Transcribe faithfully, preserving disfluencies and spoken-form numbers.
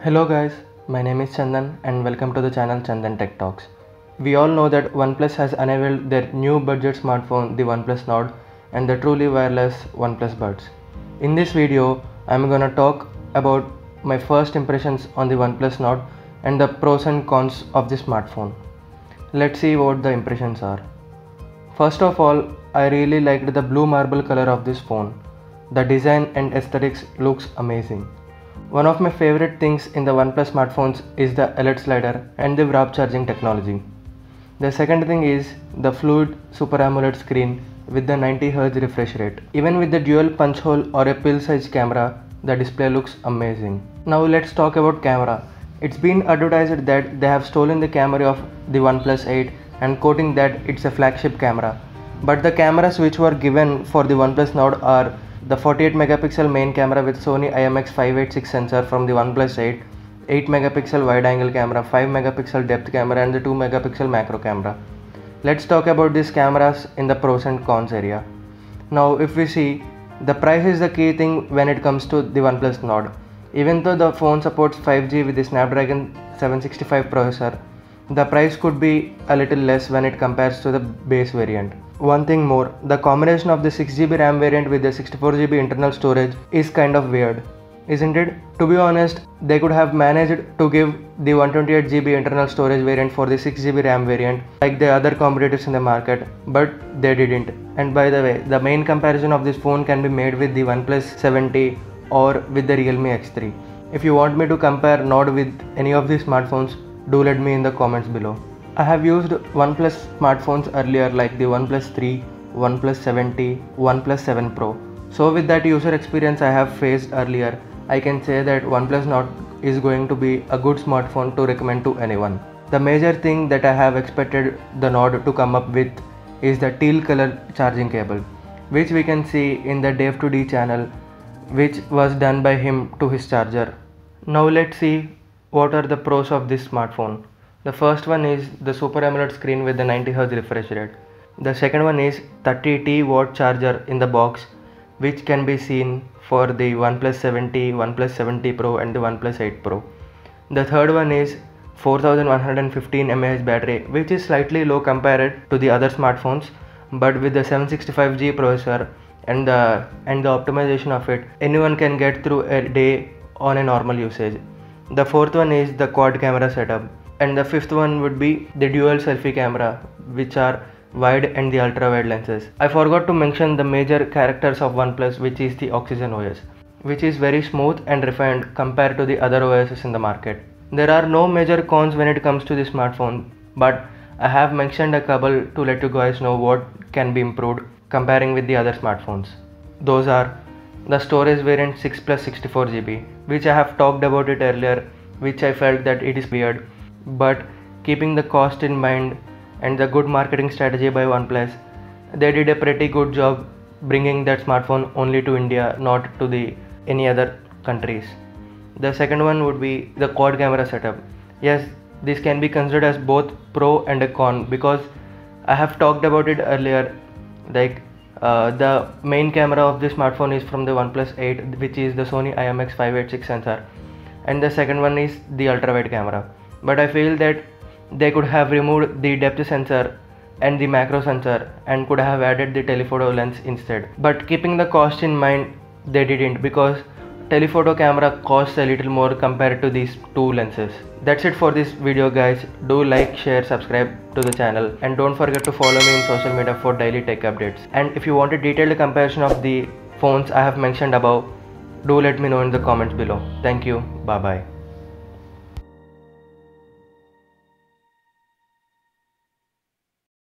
Hello guys, my name is Chandan and welcome to the channel Chandan Tech Talks. We all know that OnePlus has unveiled their new budget smartphone, the OnePlus Nord, and the truly wireless OnePlus Buds. In this video, I'm gonna talk about my first impressions on the OnePlus Nord and the pros and cons of the smartphone. Let's see what the impressions are. First of all, I really liked the blue marble color of this phone. The design and aesthetics looks amazing. One of my favorite things in the OnePlus smartphones is the L E D slider and the rapid charging technology. The second thing is the fluid Super AMOLED screen with the ninety hertz refresh rate. Even with the dual punch hole or a pill size camera, the display looks amazing. Now let's talk about camera. It's been advertised that they have stolen the camera of the OnePlus eight and quoting that it's a flagship camera. But the cameras which were given for the OnePlus Nord are the forty-eight megapixel main camera with Sony I M X five eighty-six sensor from the OnePlus eight, eight megapixel wide angle camera, five megapixel depth camera and the two megapixel macro camera. Let's talk about these cameras in the pros and cons area. Now if we see, the price is the key thing when it comes to the OnePlus Nord. Even though the phone supports five G with the Snapdragon seven sixty-five processor, the price could be a little less when it compares to the base variant. One thing more, the combination of the six G B RAM variant with the sixty-four G B internal storage is kind of weird, isn't it? To be honest, they could have managed to give the one twenty-eight G B internal storage variant for the six G B RAM variant like the other competitors in the market, but they didn't. And by the way, the main comparison of this phone can be made with the OnePlus seventy or with the Realme X three. If you want me to compare Nord with any of these smartphones, do let me in the comments below. I have used OnePlus smartphones earlier like the OnePlus three, OnePlus seventy, OnePlus seven Pro. So with that user experience I have faced earlier, I can say that OnePlus Nord is going to be a good smartphone to recommend to anyone. The major thing that I have expected the Nord to come up with is the teal color charging cable, which we can see in the Dev two D channel, which was done by him to his charger. Now let's see what are the pros of this smartphone. The first one is the Super AMOLED screen with the ninety hertz refresh rate. The second one is thirty T watt charger in the box, which can be seen for the OnePlus seventy, OnePlus seventy Pro and the OnePlus eight Pro. The third one is four thousand one hundred fifteen milliamp hour battery, which is slightly low compared to the other smartphones, but with the seven sixty-five G processor and the and the optimization of it, anyone can get through a day on a normal usage. The fourth one is the quad camera setup, and the fifth one would be the dual selfie camera, which are wide and the ultra wide lenses. I forgot to mention the major characters of OnePlus, which is the Oxygen O S, which is very smooth and refined compared to the other O Ss in the market. There are no major cons when it comes to the smartphone, but I have mentioned a couple to let you guys know what can be improved comparing with the other smartphones. Those are the storage variant six plus sixty-four G B, which I have talked about it earlier, which I felt that it is weird, but keeping the cost in mind and the good marketing strategy by OnePlus, they did a pretty good job bringing that smartphone only to India, not to the any other countries. The second one would be the quad camera setup. Yes, this can be considered as both pro and a con, because I have talked about it earlier, like uh, the main camera of this smartphone is from the OnePlus eight, which is the Sony I M X five eighty-six sensor, and the second one is the ultra wide camera. But I feel that they could have removed the depth sensor and the macro sensor and could have added the telephoto lens instead. But keeping the cost in mind, they didn't, because telephoto camera costs a little more compared to these two lenses. That's it for this video guys. Do like, share, subscribe to the channel, and don't forget to follow me in social media for daily tech updates. And if you want a detailed comparison of the phones I have mentioned above, do let me know in the comments below. Thank you. Bye bye.